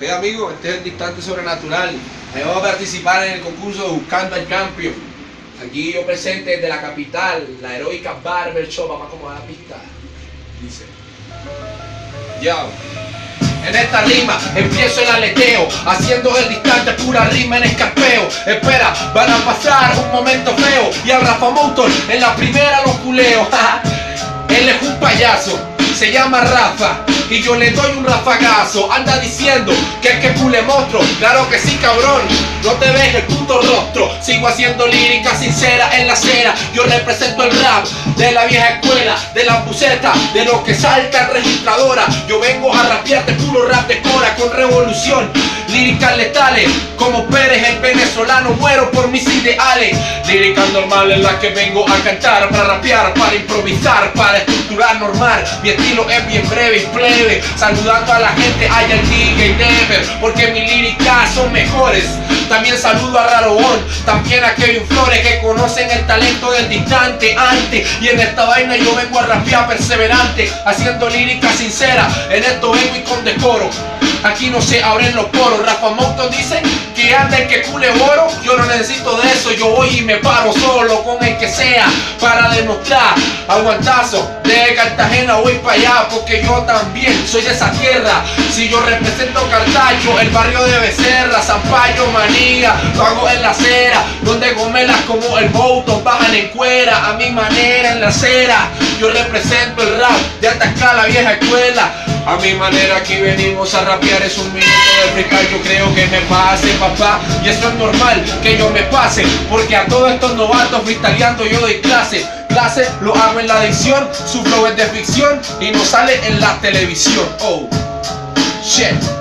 Ok, amigos, este es el Distante Sobrenatural. Ahí vamos a participar en el concurso de Buscando al Campeón. Aquí yo presente desde la capital, la heroica Barber Shop. Vamos a acomodar la pista. Dice: yo, en esta rima empiezo el aleteo, haciendo el distante pura rima en escarpeo. Espera, van a pasar un momento feo, y al Rafa Motor en la primera lo culeo. Él es un payaso, se llama Rafa, y yo le doy un rafagazo. Anda diciendo que es que cule monstruo. Claro que sí, cabrón, no te ves el puto rostro. Sigo haciendo lírica sincera en la acera. Yo represento el rap de la vieja escuela, de la buceta, de lo que salta en registradora. Yo vengo a rapearte puro rap de cora con revolución, líricas letales como Pérez el venezolano. Muero por mis ideales, líricas normales las que vengo a cantar, para rapear, para improvisar, para estructurar normal. Mi estilo es bien breve y plebe, saludando a la gente, hay el DJ Never, porque mis líricas son mejores. También saludo a Rarobón, también a Kevin Flores, que conocen el talento del Distante antes. Y en esta vaina yo vengo a rapear perseverante, haciendo lírica sincera. En esto vengo y con decoro, aquí no se abren los poros. Rafa Mountain dice que anda el que cule oro. Yo no necesito de eso, yo voy y me paro solo con el que sea, para demostrar aguantazo. De Cartagena voy para allá, porque yo también soy de esa tierra. Si yo represento Cartacho, el barrio de Becerra, Zampayo, Manía, lo hago en la acera, donde gomelas como el Bouton bajan en cuera, a mi manera en la acera. Yo represento el rap de alta escala, vieja escuela. A mi manera aquí venimos a rapear, es un minuto de freestyle. Yo creo que me pase, papá, y eso es normal que yo me pase, porque a todos estos novatos freestyleando yo doy clase. Clase lo hago en la dicción, su flow es de ficción y no sale en la televisión. Oh, shit.